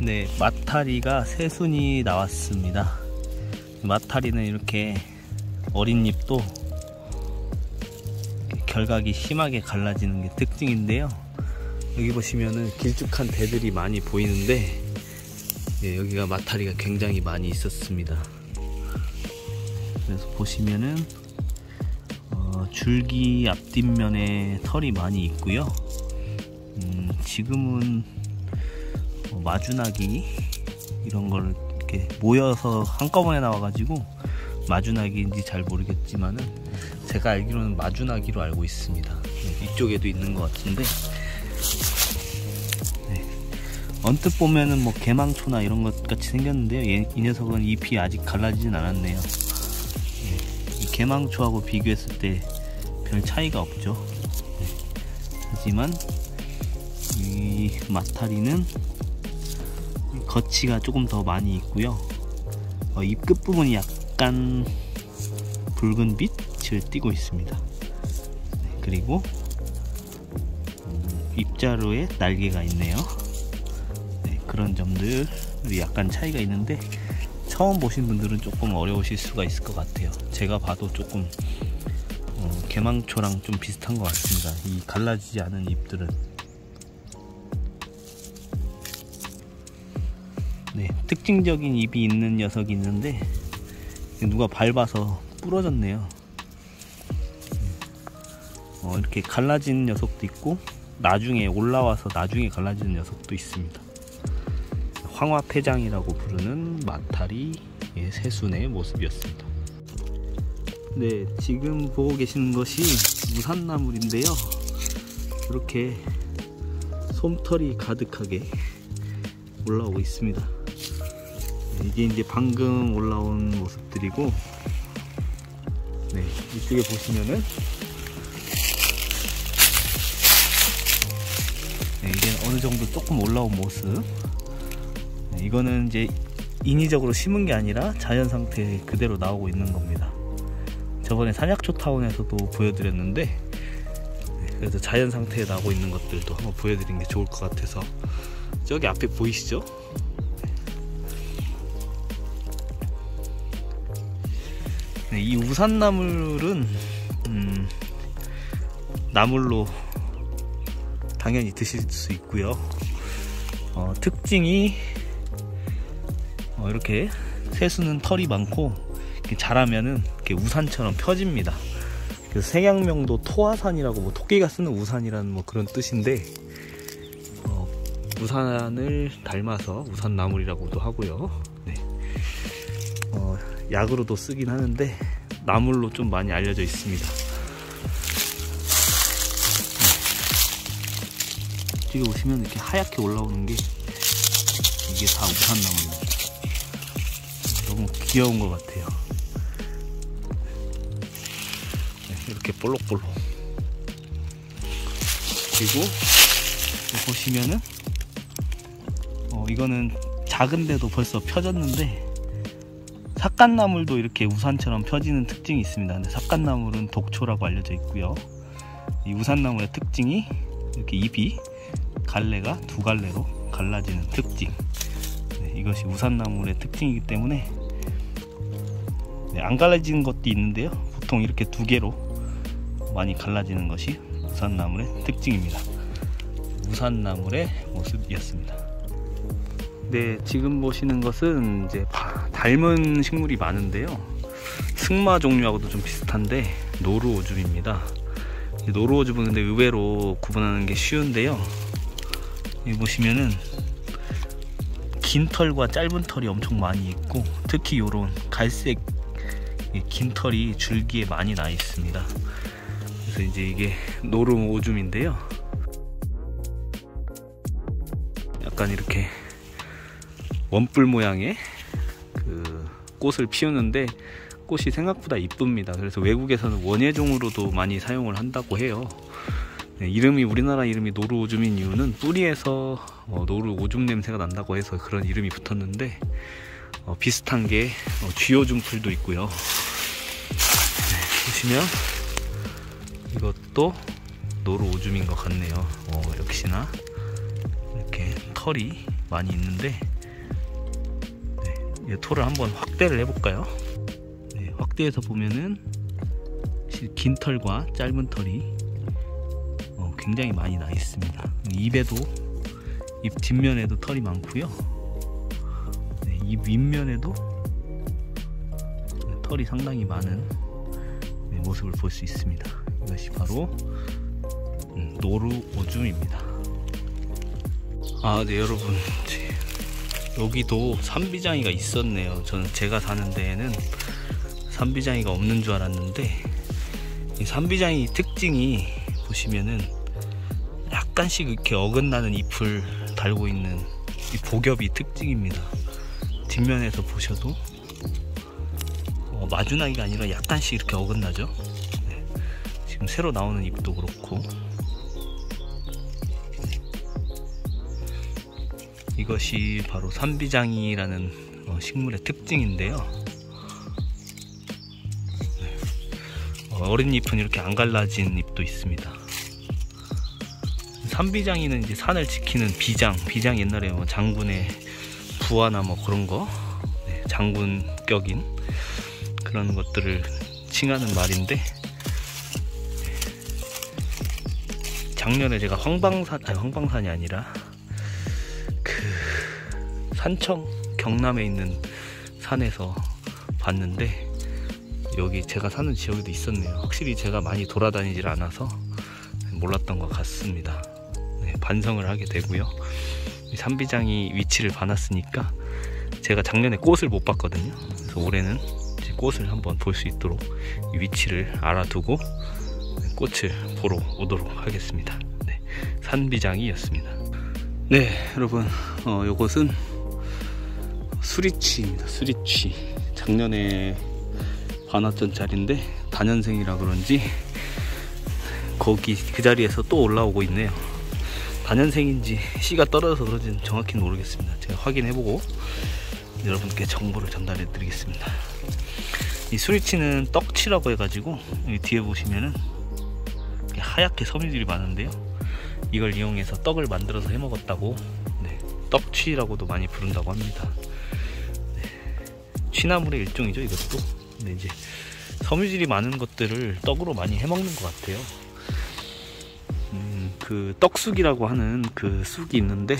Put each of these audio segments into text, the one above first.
네, 마타리가 새순이 나왔습니다. 마타리는 이렇게 어린 잎도 결각이 심하게 갈라지는 게 특징인데요. 여기 보시면은 길쭉한 대들이 많이 보이는데, 예, 여기가 마타리가 굉장히 많이 있었습니다. 그래서 보시면은 줄기 앞뒷면에 털이 많이 있고요. 지금은 마주나기 이런 걸 이렇게 모여서 한꺼번에 나와가지고 마주나기인지 잘 모르겠지만은 제가 알기로는 마주나기로 알고 있습니다. 이쪽에도 있는 것 같은데, 네. 언뜻 보면은 뭐 개망초나 이런 것 같이 생겼는데요. 이 녀석은 잎이 아직 갈라지진 않았네요. 네. 이 개망초하고 비교했을 때 별 차이가 없죠. 네. 하지만 이 마타리는 거치가 조금 더 많이 있고요. 잎 끝부분이 약간 붉은 빛을 띠고 있습니다. 네, 그리고 잎자루에 날개가 있네요. 네, 그런 점들이 약간 차이가 있는데 처음 보신 분들은 조금 어려우실 수가 있을 것 같아요. 제가 봐도 조금 개망초랑 좀 비슷한 것 같습니다. 이 갈라지지 않은 잎들은. 네, 특징적인 잎이 있는 녀석이 있는데 누가 밟아서 부러졌네요. 이렇게 갈라지는 녀석도 있고 나중에 올라와서 나중에 갈라지는 녀석도 있습니다. 황화폐장이라고 부르는 마타리의 새순의 모습이었습니다. 네, 지금 보고 계시는 것이 우산나물인데요. 이렇게 솜털이 가득하게 올라오고 있습니다. 이게 이제 방금 올라온 모습들이고, 네, 이쪽에 보시면은 네, 이게 어느 정도 조금 올라온 모습. 네, 이거는 이제 인위적으로 심은 게 아니라 자연 상태에 그대로 나오고 있는 겁니다. 저번에 산약초 타운에서도 보여드렸는데, 네, 그래서 자연 상태에 나오고 있는 것들도 한번 보여드린 게 좋을 것 같아서. 저기 앞에 보이시죠? 네, 이 우산나물은 나물로 당연히 드실 수 있고요. 특징이 이렇게 새순은 털이 많고 이렇게 자라면은 이렇게 우산처럼 펴집니다. 그래서 생양명도 토화산이라고, 뭐 토끼가 쓰는 우산이라는 뭐 그런 뜻인데, 우산을 닮아서 우산나물이라고도 하고요. 네. 약으로도 쓰긴 하는데 나물로 좀 많이 알려져 있습니다. 뒤에 보시면 이렇게 하얗게 올라오는 게 이게 다 우산나물입니다. 너무 귀여운 것 같아요. 네, 이렇게 볼록볼록. 그리고 보시면은 이거는 작은데도 벌써 펴졌는데, 삿갓나물도 이렇게 우산처럼 펴지는 특징이 있습니다. 근데 삿갓나물은 독초라고 알려져 있고요. 이 우산나물의 특징이 이렇게 잎이 갈래가 두 갈래로 갈라지는 특징. 네, 이것이 우산나물의 특징이기 때문에, 네, 안 갈라지는 것도 있는데요. 보통 이렇게 두 개로 많이 갈라지는 것이 우산나물의 특징입니다. 우산나물의 모습이었습니다. 네, 지금 보시는 것은 이제 닮은 식물이 많은데요. 승마 종류하고도 좀 비슷한데 노루오줌입니다. 노루오줌은 근데 의외로 구분하는 게 쉬운데요. 여기 보시면은 긴 털과 짧은 털이 엄청 많이 있고, 특히 요런 갈색 긴 털이 줄기에 많이 나 있습니다. 그래서 이제 이게 노루오줌인데요. 약간 이렇게 원뿔 모양의 그 꽃을 피우는데 꽃이 생각보다 이쁩니다. 그래서 외국에서는 원예종으로도 많이 사용을 한다고 해요. 네, 우리나라 이름이 노루오줌인 이유는 뿌리에서 노루오줌 냄새가 난다고 해서 그런 이름이 붙었는데, 비슷한 게 쥐오줌 풀도 있고요. 네, 보시면 이것도 노루오줌인 것 같네요. 역시나 이렇게 털이 많이 있는데 토를 한번 확대를 해볼까요? 네, 확대해서 보면은 긴 털과 짧은 털이 굉장히 많이 나 있습니다. 입에도, 입 뒷면에도 털이 많고요. 네, 입 윗면에도 털이 상당히 많은 모습을 볼 수 있습니다. 이것이 바로 노루 오줌입니다. 아, 네, 여러분, 여기도 산비장이가 있었네요. 제가 사는 데에는 산비장이가 없는 줄 알았는데, 이 산비장이 특징이 보시면은 약간씩 이렇게 어긋나는 잎을 달고 있는 이 복엽이 특징입니다. 뒷면에서 보셔도 마주나기가 아니라 약간씩 이렇게 어긋나죠. 네. 지금 새로 나오는 잎도 그렇고, 이것이 바로 산비장이라는 식물의 특징인데요. 네. 어린 잎은 이렇게 안 갈라진 잎도 있습니다. 산비장이는 이제 산을 지키는 비장 옛날에 장군의 부하나 그런 거, 네, 장군격인 그런 것들을 칭하는 말인데, 작년에 제가 황방산이 아니라 그 산청 경남에 있는 산에서 봤는데, 여기 제가 사는 지역에도 있었네요. 확실히 제가 많이 돌아다니질 않아서 몰랐던 것 같습니다. 네, 반성을 하게 되고요. 산비장이 위치를 봐놨으니까, 제가 작년에 꽃을 못 봤거든요. 그래서 올해는 꽃을 한번 볼 수 있도록 위치를 알아두고 꽃을 보러 오도록 하겠습니다. 네, 산비장이였습니다. 네, 여러분, 요것은 수리치입니다. 수리치. 작년에 봐놨던 자리인데 다년생이라 그런지 그 자리에서 또 올라오고 있네요. 다년생인지 씨가 떨어져서 그런지는 정확히는 모르겠습니다. 제가 확인해보고 여러분께 정보를 전달해 드리겠습니다. 이 수리치는 떡치라고 해가지고, 여기 뒤에 보시면은 하얗게 섬유질이 많은데요, 이걸 이용해서 떡을 만들어서 해먹었다고, 네, 떡취라고도 많이 부른다고 합니다. 네, 취나물의 일종이죠, 이것도. 근데 이제 섬유질이 많은 것들을 떡으로 많이 해먹는 것 같아요. 그 떡쑥이라고 하는 그 쑥이 있는데,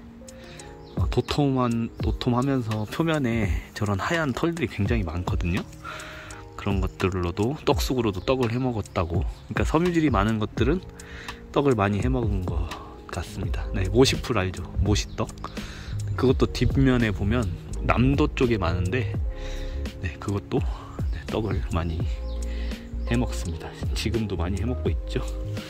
도톰하면서 표면에 저런 하얀 털들이 굉장히 많거든요. 그런 것들로도, 떡쑥으로도 떡을 해먹었다고. 그러니까 섬유질이 많은 것들은 떡을 많이 해먹은 것 같습니다. 네, 모시풀 알죠? 모시떡. 그것도 뒷면에 보면 남도 쪽에 많은데, 네, 그것도 떡을 많이 해먹습니다. 지금도 많이 해먹고 있죠.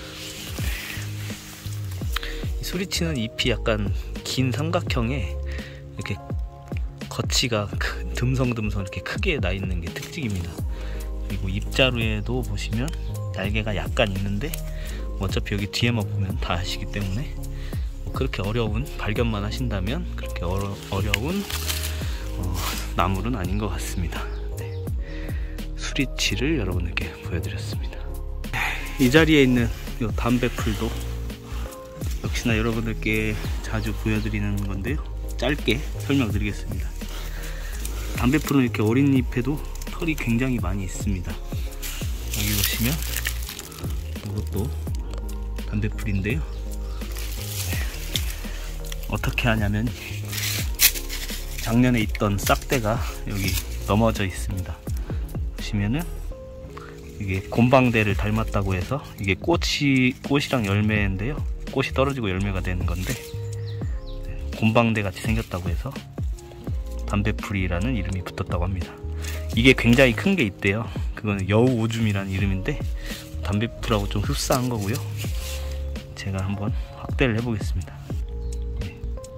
이 수리치는 잎이 약간 긴 삼각형에 이렇게 거치가 듬성듬성 이렇게 크게 나 있는 게 특징입니다. 그리고 잎자루에도 보시면 날개가 약간 있는데, 어차피 여기 뒤에만 보면 다 아시기 때문에 그렇게 어려운, 발견만 하신다면 그렇게 어려운 나물은 아닌 것 같습니다. 네. 수리치를 여러분에게 보여드렸습니다. 이 자리에 있는 이 담배풀도 역시나 여러분들께 자주 보여드리는 건데요, 짧게 설명드리겠습니다. 담배풀은 이렇게 어린 잎에도 털이 굉장히 많이 있습니다. 여기 보시면 이것도 담배풀인데요, 어떻게 하냐면 작년에 있던 싹대가 여기 넘어져 있습니다. 보시면은 이게 곰방대를 닮았다고 해서, 이게 꽃이랑 열매인데요, 꽃이 떨어지고 열매가 되는 건데, 곰방대 같이 생겼다고 해서 담배풀이라는 이름이 붙었다고 합니다. 이게 굉장히 큰 게 있대요. 그거는 여우오줌이라는 이름인데, 담배풀하고 좀 흡사한 거고요. 제가 한번 확대를 해보겠습니다. 네.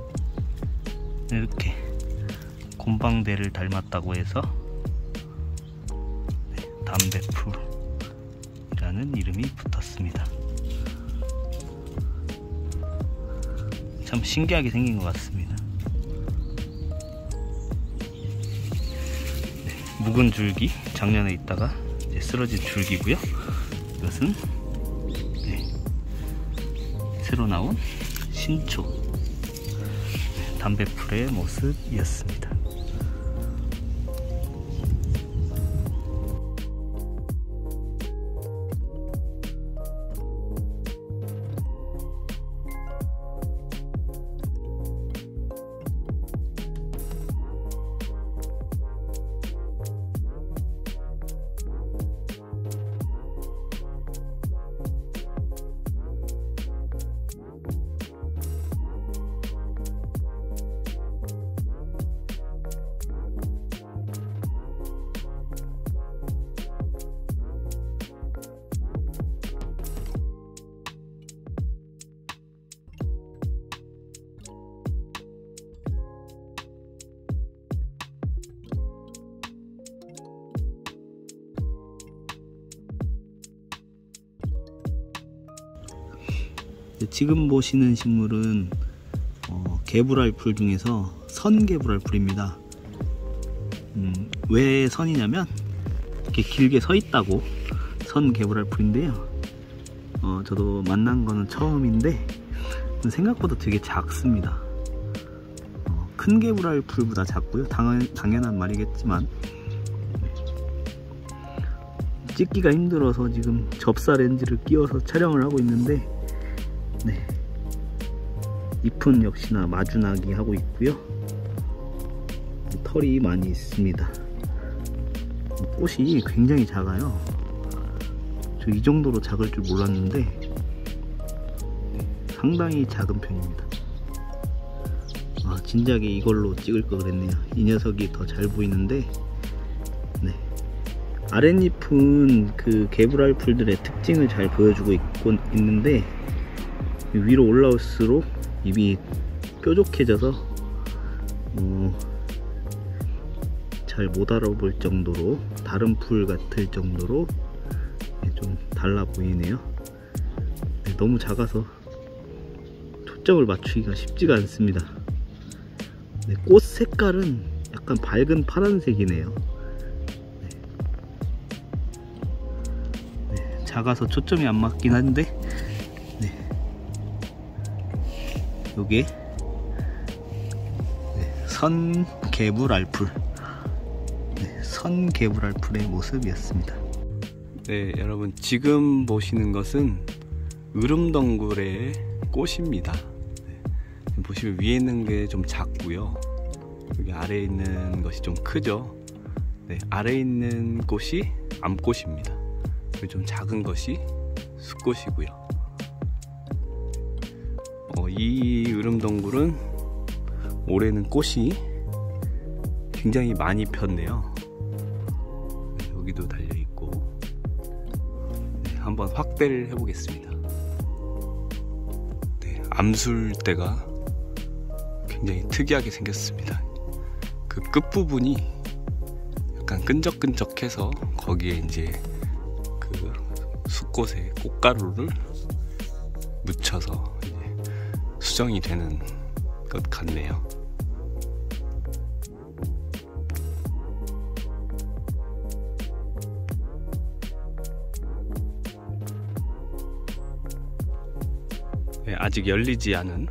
이렇게 곰방대를 닮았다고 해서 담배풀이라는 이름이 붙었습니다. 참 신기하게 생긴 것 같습니다. 네, 묵은 줄기, 작년에 있다가 이제 쓰러진 줄기고요. 이것은 새로 나온 신초, 담배풀의 모습이었습니다. 지금 보시는 식물은 개불알풀 중에서 선개불알풀입니다. 왜 선이냐면 이렇게 길게 서 있다고 선개불알풀인데요. 저도 만난 거는 처음인데 생각보다 되게 작습니다. 큰 개불알풀보다 작고요. 당연한 말이겠지만 찍기가 힘들어서 지금 접사 렌즈를 끼워서 촬영을 하고 있는데, 네, 잎은 역시나 마주나기 하고 있고요. 털이 많이 있습니다. 꽃이 굉장히 작아요. 저 이 정도로 작을 줄 몰랐는데 상당히 작은 편입니다. 진작에 이걸로 찍을 걸 그랬네요. 이 녀석이 더 잘 보이는데, 네, 아랫잎은 그 개불알풀들의 특징을 잘 보여주고 있는데 위로 올라올수록 잎이 뾰족해져서 잘 못 알아볼 정도로, 다른 풀 같을 정도로 좀 달라 보이네요. 네, 너무 작아서 초점을 맞추기가 쉽지가 않습니다. 네, 꽃 색깔은 약간 밝은 파란색이네요. 네, 작아서 초점이 안 맞긴 한데, 네, 요게 선개불알풀, 선개불알풀의 모습이었습니다. 네, 여러분, 지금 보시는 것은 으름덩굴의 꽃입니다. 보시면 위에 있는 게 좀 작고요, 여기 아래에 있는 것이 좀 크죠. 네, 아래에 있는 꽃이 암꽃입니다. 그리고 좀 작은 것이 숫꽃이고요. 이 으름덩굴은 올해는 꽃이 굉장히 많이 폈네요. 여기도 달려있고. 네, 한번 확대를 해보겠습니다. 네, 암술대가 굉장히 특이하게 생겼습니다. 그 끝부분이 약간 끈적끈적해서 거기에 이제 그 숫꽃의 꽃가루를 묻혀서 이제 수정이 되는 것 같네요. 네, 아직 열리지 않은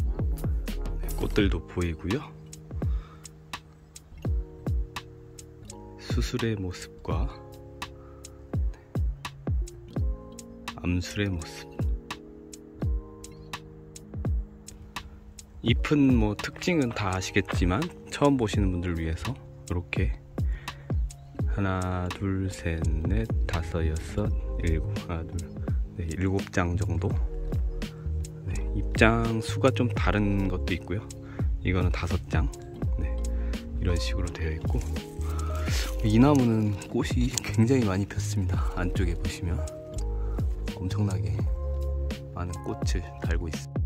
꽃들도 보이고요. 수술의 모습과 암술의 모습. 잎은 뭐 특징은 다 아시겠지만 처음 보시는 분들을 위해서 이렇게 하나, 둘, 셋, 넷, 다섯, 여섯, 일곱, 하나, 둘, 네, 7장 정도. 네, 잎장 수가 좀 다른 것도 있고요. 이거는 5장. 네, 이런 식으로 되어 있고, 이 나무는 꽃이 굉장히 많이 폈습니다. 안쪽에 보시면 엄청나게 많은 꽃을 달고 있습니다.